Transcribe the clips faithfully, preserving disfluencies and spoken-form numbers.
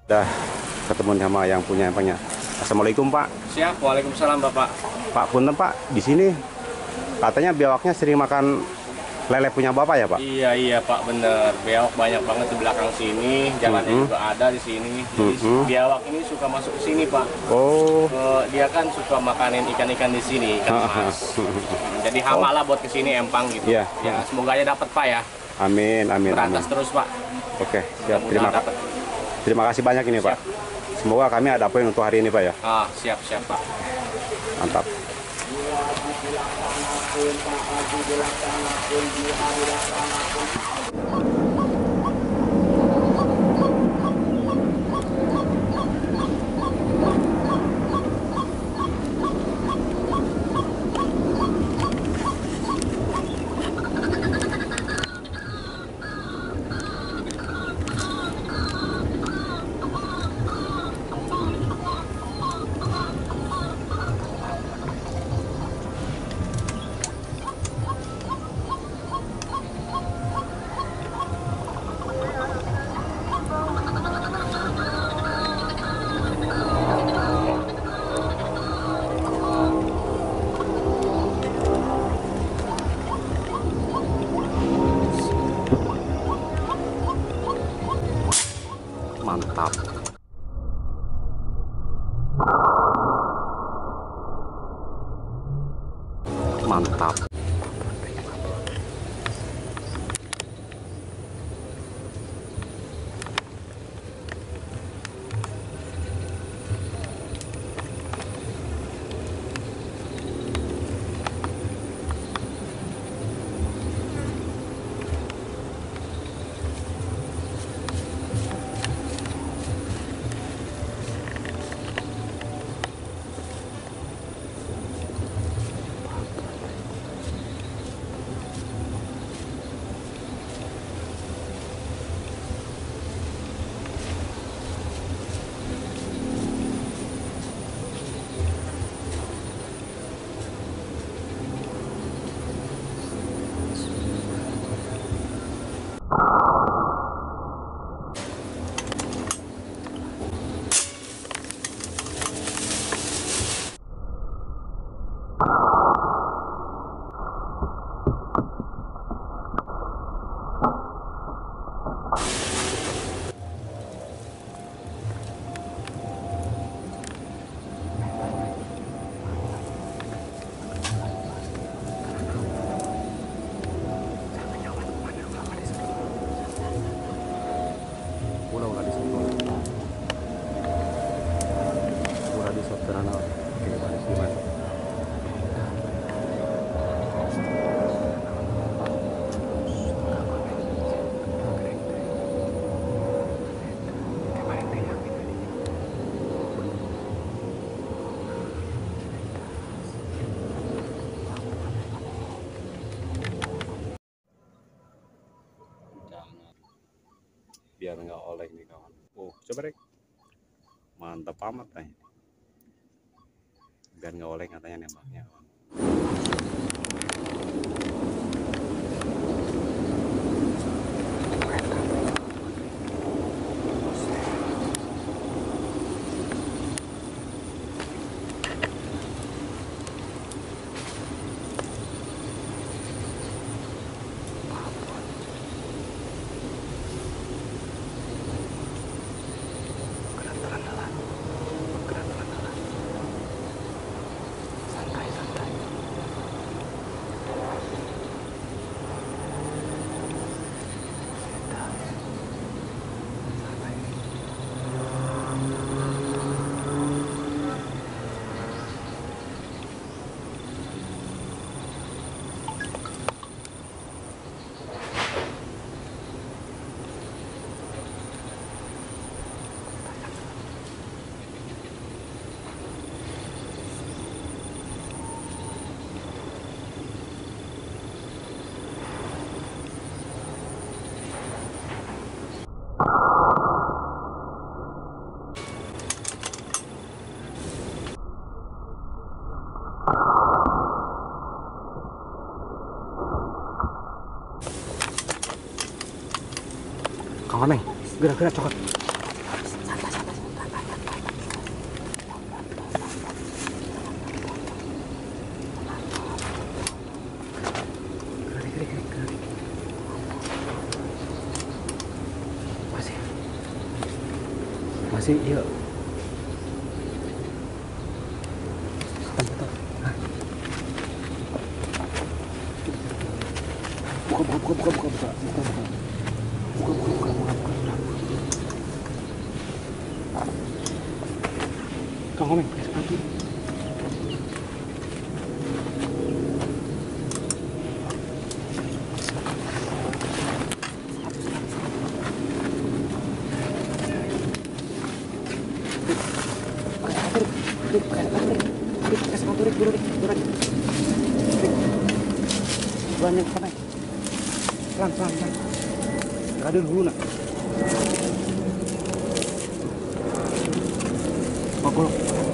Dah ketemu sama yang punya empangnya. Assalamualaikum Pak. Siap, waalaikumsalam Bapak. Pak punten Pak, di sini katanya biawaknya sering makan lele punya Bapak ya Pak? Iya iya Pak, bener. Biawak banyak banget di belakang sini, jalannya Mm-hmm. juga ada di sini. Jadi Mm-hmm. biawak ini suka masuk ke sini Pak. Oh. Eh, dia kan suka makanin ikan-ikan di sini, ikan mas. Jadi hama lah buat ke sini empang gitu. Iya. Ya, semoga aja dapat Pak ya. Amin, amin, amin. Berantas terus Pak. Oke, siap. Terima Mudah-mudahan kasih. dapat. Terima kasih banyak ini Pak. Semoga kami ada poin untuk hari ini Pak ya. Ah, siap siap Pak. Mantap. Mantap. Mantap. Udah udah disentuh. Udah disoteran. Oke, baris gimana? Biar nggak oleng nih kawan. Oh, coba deh. Mantap amat nih. Biar nggak oleng katanya nembaknya kawan. Kawan, gerak-gerak cokot. Santai, santai. Masih iya. Kapan kita? Hah? Buka buka buka buka buka buka buka buka buka buka buka buka buka. Kang Komeng, sepatu. Banyak apa nih? Pelan pelan pelan. Gak ada dulu nak. Bagol.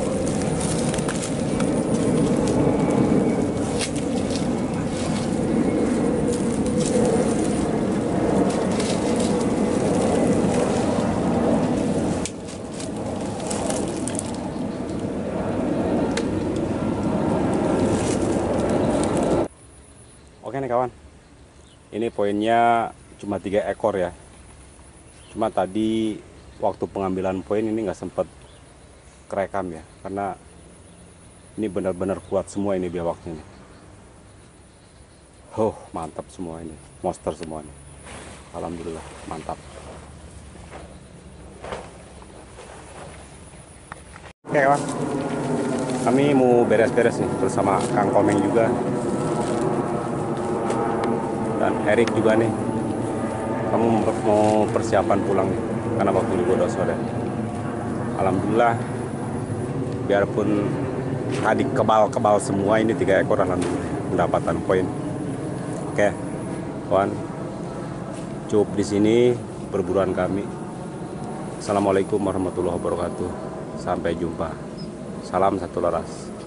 Oke nih kawan, ini poinnya cuma tiga ekor ya. Cuma tadi waktu pengambilan poin ini nggak sempat kerekam ya, karena ini benar-benar kuat semua ini biawaknya nih. Oh mantap semua ini, monster semua nih. Alhamdulillah mantap. Oke kawan, kami mau beres-beres nih bersama Kang Komeng juga. Dan Erik juga nih, kamu mau persiapan pulang nih, karena waktu juga udah sore. Alhamdulillah, biarpun tadi kebal-kebal semua, ini tiga ekor alhamdulillah mendapatkan poin. Oke, kawan, cukup di sini perburuan kami. Assalamualaikum warahmatullahi wabarakatuh. Sampai jumpa. Salam satu laras.